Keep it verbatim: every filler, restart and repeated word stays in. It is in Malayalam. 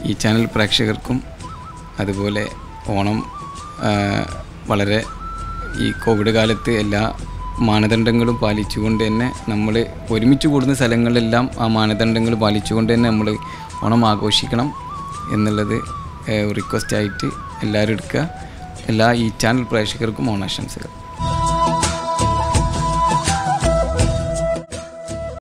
ഈ ചാനൽ പ്രേക്ഷകർക്കും അതുപോലെ ഓണം വളരെ ഈ കോവിഡ് കാലത്ത് എല്ലാ മാനദണ്ഡങ്ങളും പാലിച്ചുകൊണ്ട് തന്നെ നമ്മൾ ഒരുമിച്ച് കൂടുന്ന സ്ഥലങ്ങളിലെല്ലാം ആ മാനദണ്ഡങ്ങൾ പാലിച്ചുകൊണ്ട് തന്നെ നമ്മൾ ഓണം ആഘോഷിക്കണം എന്നുള്ളത് റിക്വസ്റ്റായിട്ട് എല്ലാവരും എടുക്കുക. എല്ലാ ഈ ചാനൽ പ്രേക്ഷകർക്കും ഓണാശംസകൾ.